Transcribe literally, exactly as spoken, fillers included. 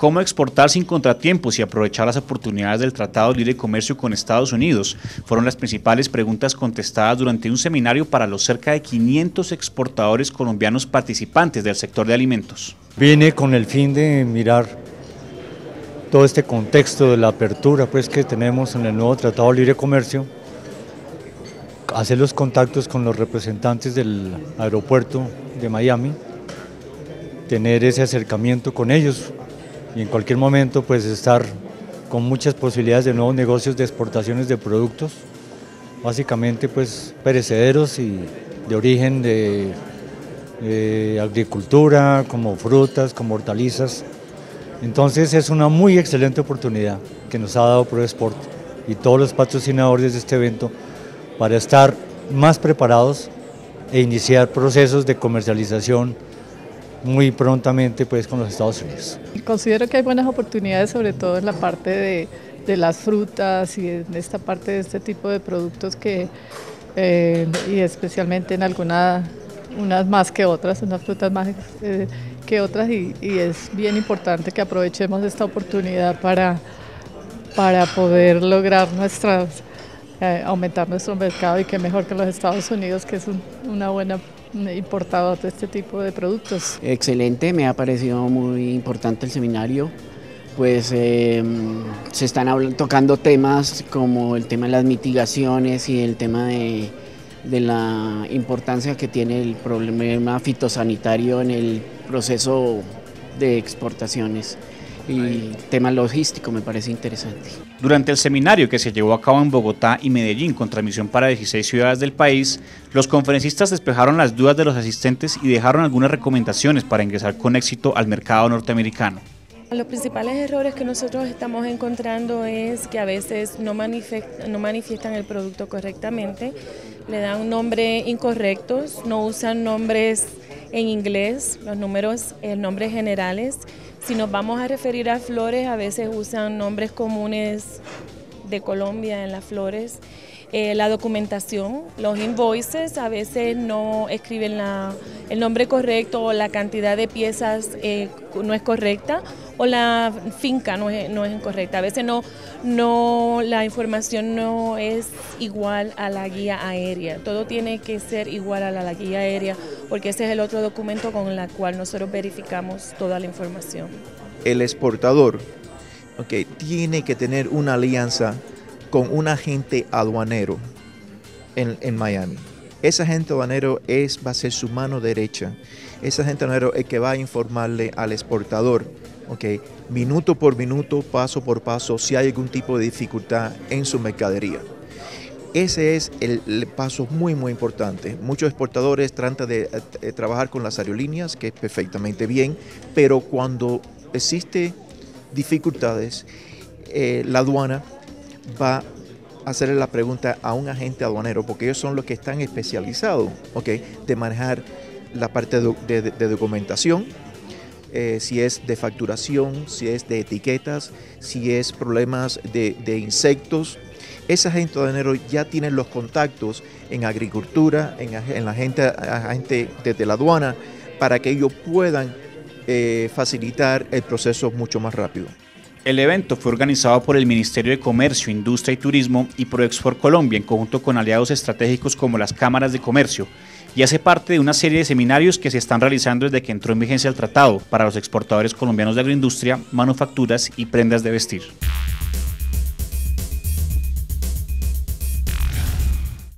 cómo exportar sin contratiempos y aprovechar las oportunidades del Tratado de Libre Comercio con Estados Unidos fueron las principales preguntas contestadas durante un seminario para los cerca de quinientos exportadores colombianos participantes del sector de alimentos. Vine con el fin de mirar todo este contexto de la apertura pues, que tenemos en el nuevo Tratado de Libre Comercio, hacer los contactos con los representantes del aeropuerto de Miami, tener ese acercamiento con ellos y en cualquier momento pues estar con muchas posibilidades de nuevos negocios de exportaciones de productos, básicamente pues perecederos y de origen de, de agricultura, como frutas, como hortalizas. Entonces es una muy excelente oportunidad que nos ha dado ProExport y todos los patrocinadores de este evento para estar más preparados e iniciar procesos de comercialización muy prontamente pues, con los Estados Unidos. Considero que hay buenas oportunidades, sobre todo en la parte de, de las frutas y en esta parte de este tipo de productos que, eh, y especialmente en algunas, unas más que otras, unas frutas más eh, que otras y, y es bien importante que aprovechemos esta oportunidad para, para poder lograr nuestras, eh, aumentar nuestro mercado y que mejor que los Estados Unidos, que es un, una buena importador de este tipo de productos. Excelente, me ha parecido muy importante el seminario, pues eh, se están hablando, tocando temas como el tema de las mitigaciones y el tema de, de la importancia que tiene el problema fitosanitario en el proceso de exportaciones. Y tema logístico me parece interesante. Durante el seminario que se llevó a cabo en Bogotá y Medellín con transmisión para dieciséis ciudades del país, los conferencistas despejaron las dudas de los asistentes y dejaron algunas recomendaciones para ingresar con éxito al mercado norteamericano. Los principales errores que nosotros estamos encontrando es que a veces no manifiestan, no manifiestan el producto correctamente, le dan nombres incorrectos, no usan nombres en inglés, los números, eh, nombres generales. Si nos vamos a referir a flores, a veces usan nombres comunes de Colombia en las flores. Eh, la documentación, los invoices, a veces no escriben la, el nombre correcto o la cantidad de piezas eh, no es correcta o la finca no es, no es incorrecta. A veces no, no, la información no es igual a la guía aérea. Todo tiene que ser igual a la, la guía aérea porque ese es el otro documento con el cual nosotros verificamos toda la información. El exportador okay, tiene que tener una alianza con un agente aduanero en, en Miami. Ese agente aduanero es, va a ser su mano derecha. Ese agente aduanero es el que va a informarle al exportador, okay, minuto por minuto, paso por paso, si hay algún tipo de dificultad en su mercadería. Ese es el, el paso muy, muy importante. Muchos exportadores tratan de, de trabajar con las aerolíneas, que es perfectamente bien, pero cuando existen dificultades, eh, la aduana va a hacerle la pregunta a un agente aduanero, porque ellos son los que están especializados, okay, de manejar la parte de, de, de documentación, eh, si es de facturación, si es de etiquetas, si es problemas de, de insectos. Ese agente aduanero ya tiene los contactos en agricultura, en, en la gente, agente desde la aduana, para que ellos puedan eh, facilitar el proceso mucho más rápido. El evento fue organizado por el Ministerio de Comercio, Industria y Turismo y ProExport Colombia en conjunto con aliados estratégicos como las cámaras de comercio y hace parte de una serie de seminarios que se están realizando desde que entró en vigencia el tratado para los exportadores colombianos de agroindustria, manufacturas y prendas de vestir.